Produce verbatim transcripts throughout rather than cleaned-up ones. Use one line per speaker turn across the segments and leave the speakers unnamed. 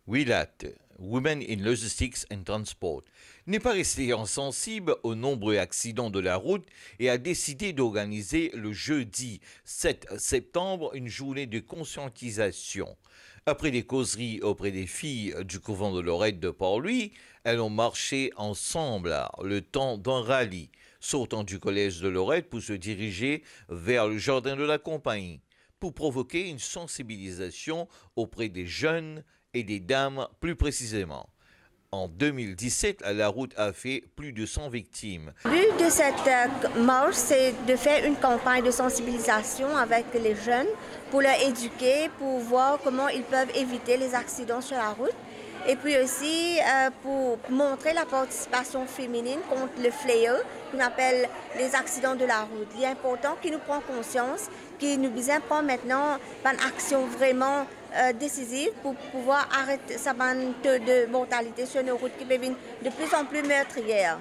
WILAT, Women in Logistics and Transport, n'est pas resté insensible aux nombreux accidents de la route et a décidé d'organiser le jeudi sept septembre une journée de conscientisation. Après des causeries auprès des filles du couvent de Lorette de Port-Louis, elles ont marché ensemble le temps d'un rallye, sortant du collège de Lorette pour se diriger vers le jardin de la Compagnie, pour provoquer une sensibilisation auprès des jeunes et des dames plus précisément. En deux mille dix-sept, la route a fait plus de cent victimes.
Le but de cette marche, c'est de faire une campagne de sensibilisation avec les jeunes pour leur éduquer, pour voir comment ils peuvent éviter les accidents sur la route. Et puis aussi euh, pour montrer la participation féminine contre le fléau qu'on appelle les accidents de la route. Il est important qu'ils nous prennent conscience, qu'ils nous prennent maintenant une action vraiment euh, décisive pour pouvoir arrêter cette bande de mortalité sur nos routes qui deviennent de plus en plus meurtrières.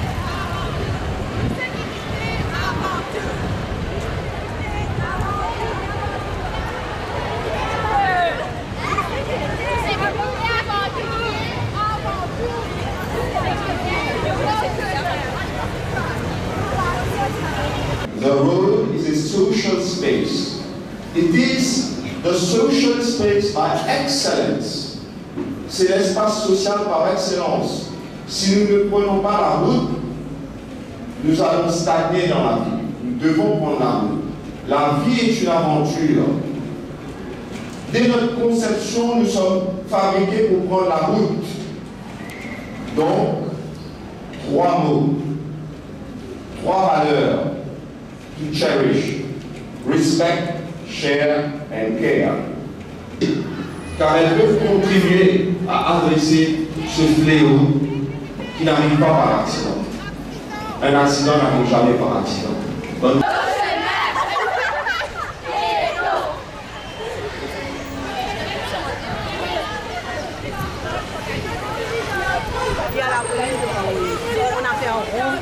The road is a social space. It is the social space by excellence. C'est l'espace social par excellence. Si nous ne prenons pas la route, nous allons stagner dans la vie. Nous devons prendre la route. La vie est une aventure. Dès notre conception, nous sommes fabriqués pour prendre la route. Donc, trois mots, trois valeurs. To cherish, respect, share and care. Car elles peuvent contribuer à adresser ce fléau qui n'arrive pas par accident. Un accident n'arrive jamais par accident. Bonne...
On a fait un rond.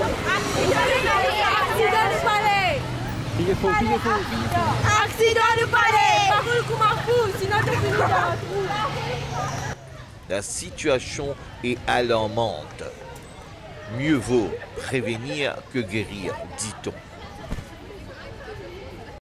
Il est faux, il est faux, il est faux.
Accident de palais. Par contre, comment fou, sinon tu finis dans la trou.
La situation est alarmante. Mieux vaut prévenir que guérir, dit-on.